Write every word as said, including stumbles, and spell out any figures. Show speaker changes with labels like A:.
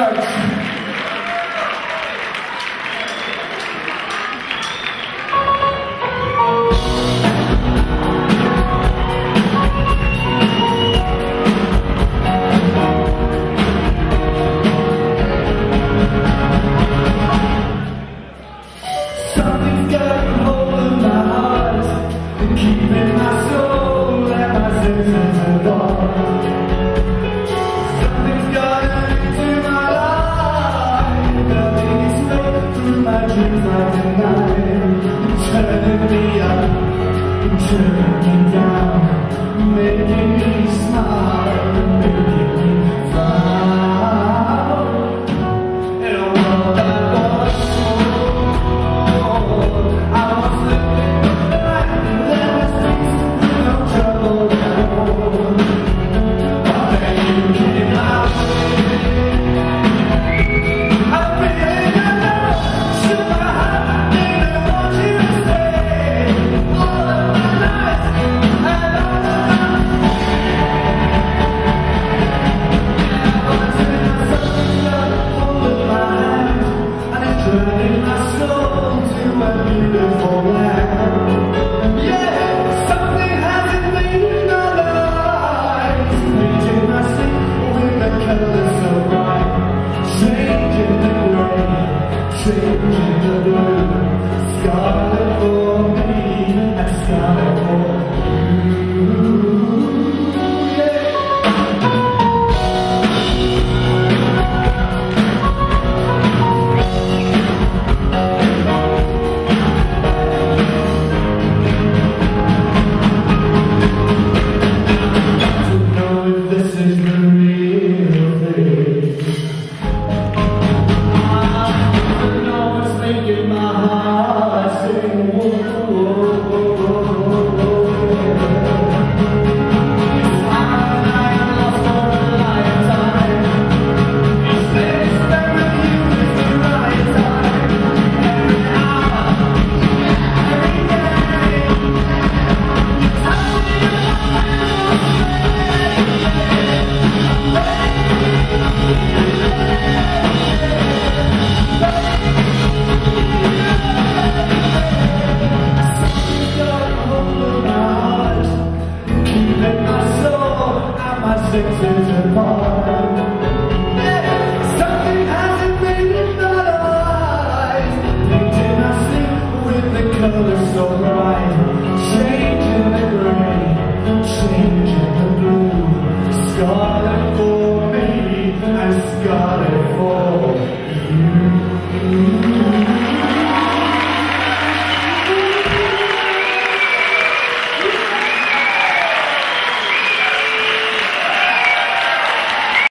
A: much. Something's got a hold of my heart and keeping my soul and my senses involved. Something's got into my life, cutting its way through my dreams like a knife, and turning me up and turning me down, making me smile and making me frown. In a world that was changing the blue, scarlet for me and scarlet for you. Yeah. To know if this is the real thing. Making my heart sing, whoa, whoa, whoa, whoa, whoa. It's time I lost for a lifetime. It's been spent with you is the right time. Every hour, every day, you tell me I'm Sixes